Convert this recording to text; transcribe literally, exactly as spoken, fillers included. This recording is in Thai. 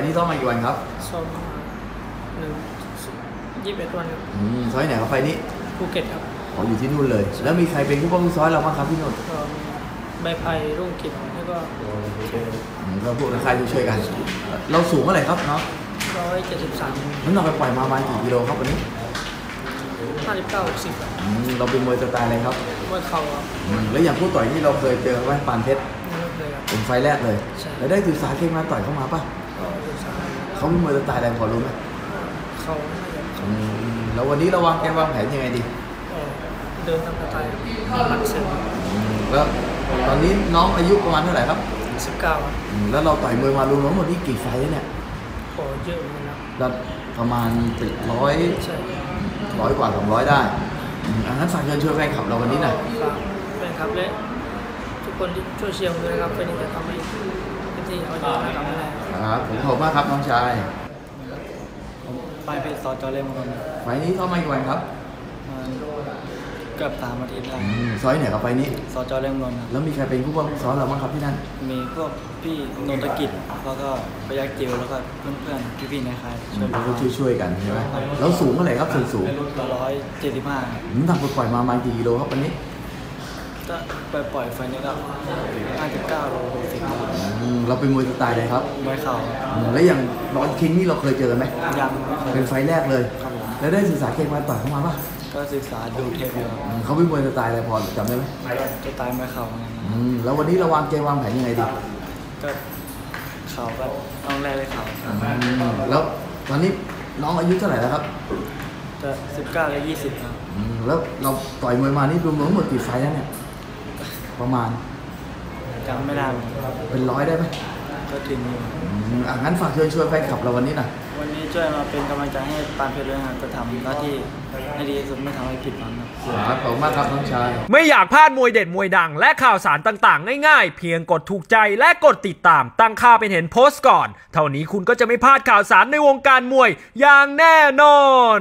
นี้ซ้อมมากี่วันครับซ้อมหนึ่งยี่สิบเอ็ดวันครับอืมซ้อมไหนครับไฟนี้ภูเก็ตครับอ๋ออยู่ที่นู่นเลยแล้วมีใครเป็นผู้ป้องกันซ้อมเราบ้างครับที่นู่นก็ใบไผ่รุ่งกิจแล้วก็เราพวกนักข่ายช่วยกันเราสูงเท่าไหร่ครับเนาะร้อยเจ็ดสิบสามน้ำหนักไปปล่อยมาประมาณกี่กิโลครับวันนี้ห้าสิบเก้าหกสิบเราเป็นมวยสไตล์อะไรครับมวยเข่าครับแล้วอย่างผู้ต่อยที่เราเคยเจอไหมปานเพชรเป็นไฟแรกเลยแล้วได้ศึกษาเก่งมาต่อยเข้ามาป่ะเขาเป็นมวยสไตล์อะไรพอรู้ไหมเขาแล้ววันนี้เราวางแกวางแผนยังไงดีเดินตามสไตล์หลักเส้นแล้วตอนนี้น้องอายุประมาณเท่าไหร่ครับสิบเก้าแล้วเราต่อยมวยมารวมๆหมดนี่กี่ไฟเนี่ยโอ้เยอะเหมือนกันนะประมาณติดร้อยร้อยกว่าสองร้อยได้อันนั้นฝากเชิญชวนแฟนคลับเราวันนี้หน่อยฝากแฟนคลับและทุกคนที่ช่วยเชียร์ผมด้วยนะครับเป็นจะทำให้เต็มที่เอาชนะกลับมาได้ครับผมขอบคุณมากครับน้องชายไปเพชรซอจอเล่มกันไฟนี้เข้ามากี่วันครับเกือบสามอาทิตย์แล้วซอยไหนครับไฟนี้ซอจอเล่มนนท์แล้วมีใครเป็นผู้ป้องกันซ้อมเราบ้างครับที่นั่นมีพวกพี่นนทกิจแล้วก็พยัคฆ์จิ๋วแล้วก็เพื่อนๆพี่ๆในค่ายช่วยช่วยๆกันใช่ไหมแล้วสูงเท่าไหร่ครับส่วนสูงร้อยเจ็ดสิบห้าน้ำหนักปล่อยมาประมาณกี่กิโลครับวันนี้ก็ไปปล่อยไฟนี้ก็ห้าสิบเก้าโลหกสิบเราเป็นมวยสไตล์อะไรครับมวยเข่าแล้วอย่างรอนคิงนี่เราเคยเจอไหมยังเป็นไฟแรกเลยแล้วได้ศึกษาเก่งมาต่อยเข้ามาป่ะก็ศึกษาดูเทปเขาเป็นมวยสไตล์อะไรพอจำได้ไหมสไตล์มวยเข่าแล้ววันนี้เราวางเกมวางแผนยังไงดีก็เข่าก็ต้องแรกเลยเข่าแล้วตอนนี้น้องอายุเท่าไหร่แล้วครับจะสิบเก้าและยี่สิบครับแล้วเราต่อยมวยมานี่รวมๆหมดกี่ไฟแล้วเนี่ยประมาณจำไม่ได้เป็นร้อยได้ไหมก็ถึงอ่ะงั้นฝากเชิญชวนแฟนคลับเราวันนี้หน่อยวันนี้ช่วยมาเป็นกำลังใจให้ปานเพชรด้วยนะจะทำหน้าที่ให้ดีที่สุดไม่ทำให้ผิดหวังครับขอบคุณมากครับน้องชายไม่อยากพลาดมวยเด็ดมวยดังและข่าวสารต่างๆง่ายๆเพียงกดถูกใจและกดติดตามตั้งค่าเป็นเห็นโพสต์ก่อนเท่านี้คุณก็จะไม่พลาดข่าวสารในวงการมวยอย่างแน่นอน